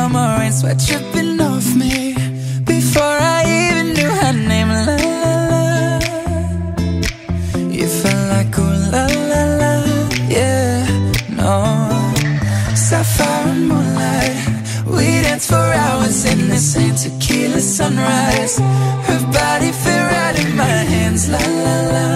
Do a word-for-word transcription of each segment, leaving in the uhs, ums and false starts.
summer rain, sweat dripping off me before I even knew her name. La la la, you felt like ooh la la la, yeah, no. Sapphire and moonlight, we danced for hours in the same tequila sunrise. Her body fit right in my hands, la la la.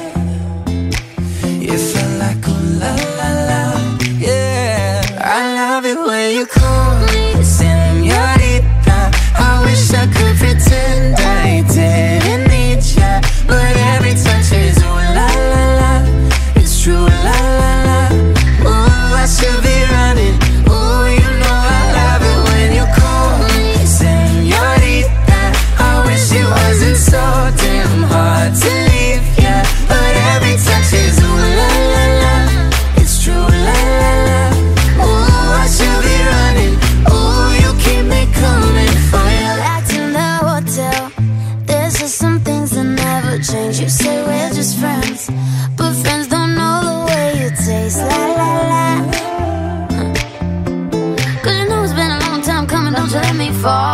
You felt like ooh la la la, yeah. I love it when you call me señorita. I wish I could pretend I didn't need ya, but every touch is ooh la la la. It's true, la la la. Ooh, I should be running. Ooh, you know I love it when you call me señorita. I wish it wasn't so damn hard to leave ya, but every touch is ooh la la la. It's true, la la la. Ooh, I should be running. Ooh, you keep me coming for ya. Back in the hotel, there's just some things that never change. You say we're just friends, but friends don't know the way you taste. La la la. Cause you know it's been a long time coming, don't you let me fall.